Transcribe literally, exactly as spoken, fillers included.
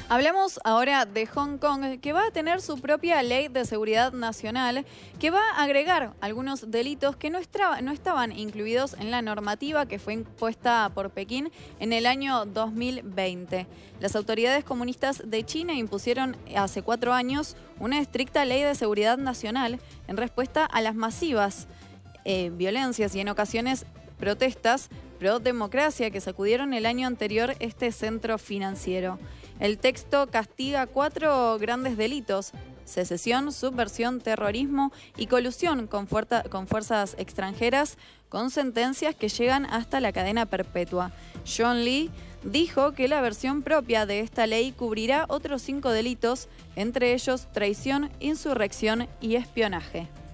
Hablamos ahora de Hong Kong, que va a tener su propia ley de seguridad nacional, que va a agregar algunos delitos que no, estra- no estaban incluidos en la normativa que fue impuesta por Pekín en el año dos mil veinte. Las autoridades comunistas de China impusieron hace cuatro años una estricta ley de seguridad nacional en respuesta a las masivas eh, violencias y en ocasiones protestas pro democracia que sacudieron el año anterior este centro financiero. El texto castiga cuatro grandes delitos: secesión, subversión, terrorismo y colusión con, con fuerzas extranjeras, con sentencias que llegan hasta la cadena perpetua. John Lee dijo que la versión propia de esta ley cubrirá otros cinco delitos, entre ellos traición, insurrección y espionaje.